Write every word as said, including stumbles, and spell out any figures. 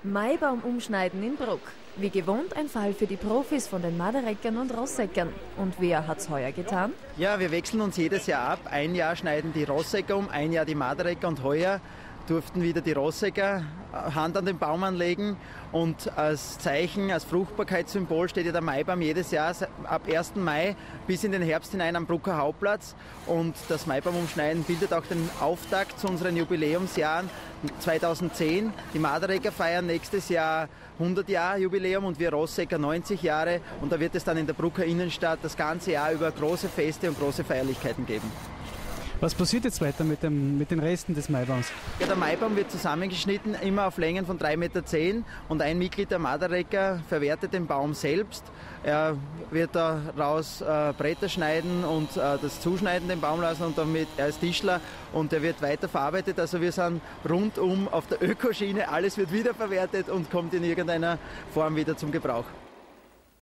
Maibaum umschneiden in Bruck. Wie gewohnt ein Fall für die Profis von den Madereckern und Rosseckern. Und wer hat's heuer getan? Ja, wir wechseln uns jedes Jahr ab. Ein Jahr schneiden die Rossecker um, ein Jahr die Maderecker und heuer durften wieder die Rossecker Hand an den Baum anlegen. Und als Zeichen, als Fruchtbarkeitssymbol steht ja der Maibaum jedes Jahr ab ersten Mai bis in den Herbst hinein am Brucker Hauptplatz. Und das Maibaumumschneiden bildet auch den Auftakt zu unseren Jubiläumsjahren zweitausendzehn. Die Maderecker feiern nächstes Jahr hundert Jahre Jubiläum und wir Rossecker neunzig Jahre. Und da wird es dann in der Brucker Innenstadt das ganze Jahr über große Feste und große Feierlichkeiten geben. Was passiert jetzt weiter mit, dem, mit den Resten des Maibaums? Ja, der Maibaum wird zusammengeschnitten, immer auf Längen von drei Meter zehn und ein Mitglied der Maderecker verwertet den Baum selbst. Er wird daraus äh, Bretter schneiden und äh, das Zuschneiden den Baum lassen und damit, er ist Tischler und er wird weiterverarbeitet. Also wir sind rundum auf der Ökoschiene, alles wird wiederverwertet und kommt in irgendeiner Form wieder zum Gebrauch.